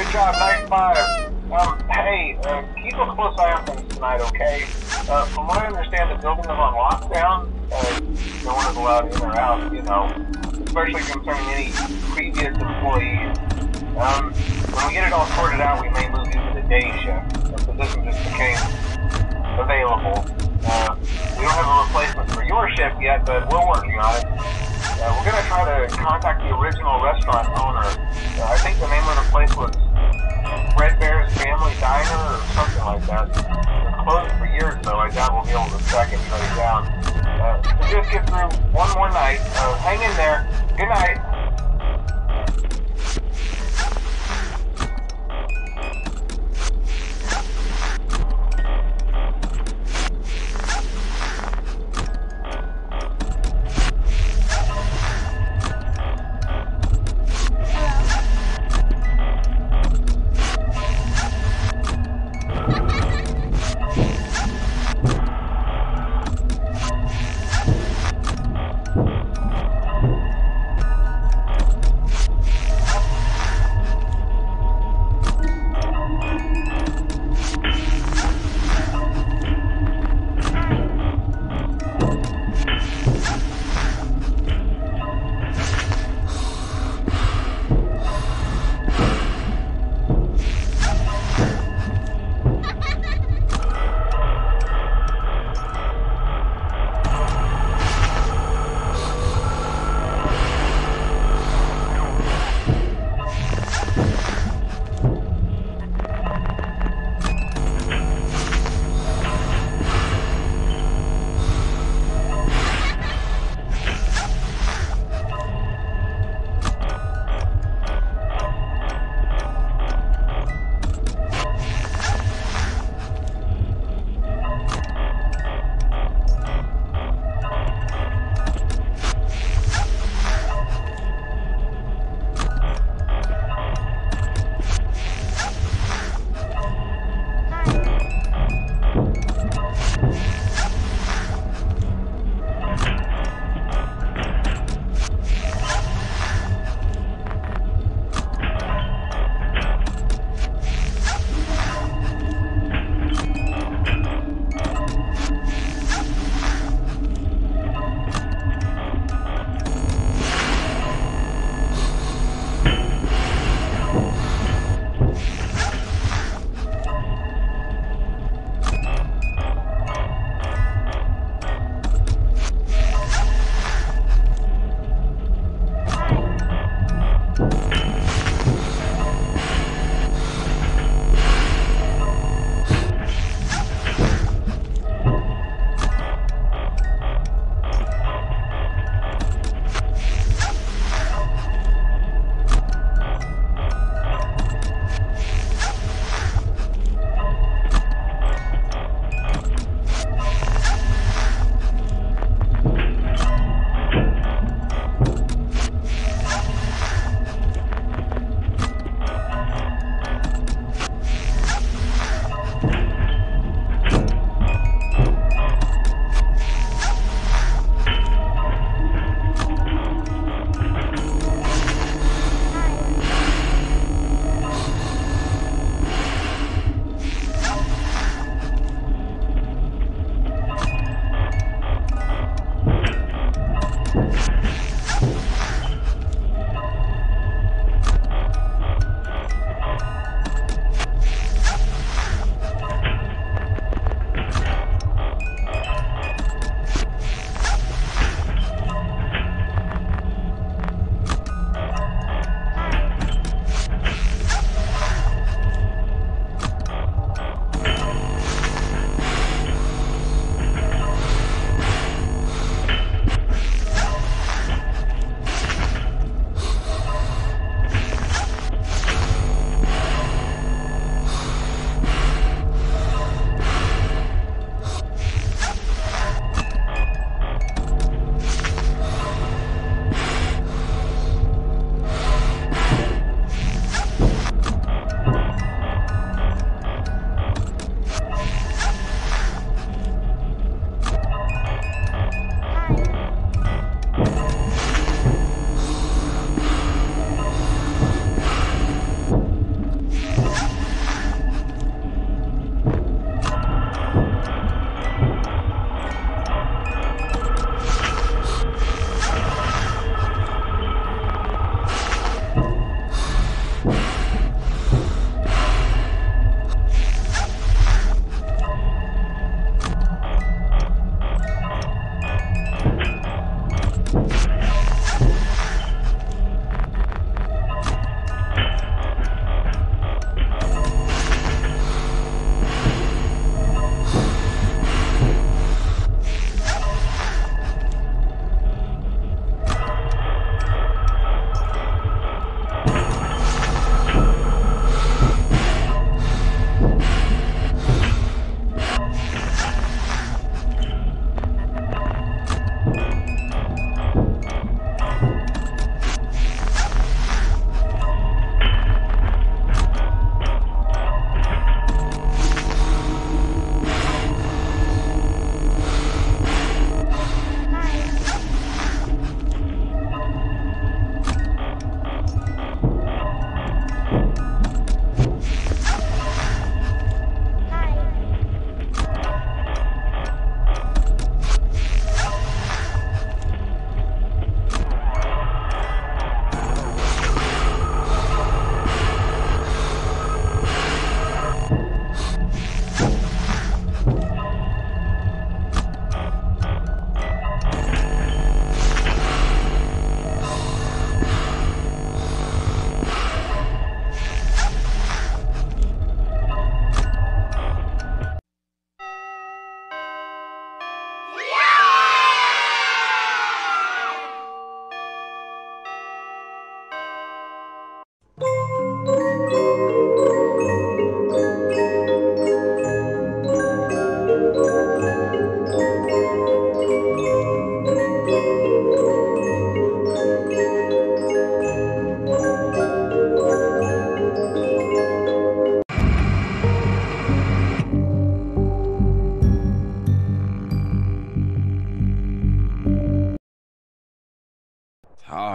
Good job, night 5. Hey, keep a close eye on things tonight, okay? From what I understand, the building is on lockdown. No one is allowed in or out, you know, especially concerning any previous employees. When we get it all sorted out, we may move you to the day shift. The position just became available. We don't have a replacement for your shift yet, but we're working on it. We're going to try to contact the original restaurant owner. I think the name of the place was Red Bear's Family Diner or something like that. It's closed for years, though. I doubt we'll be able to track anybody down. So just get through one more night. Hang in there. Good night.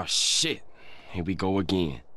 Oh, shit. Here we go again.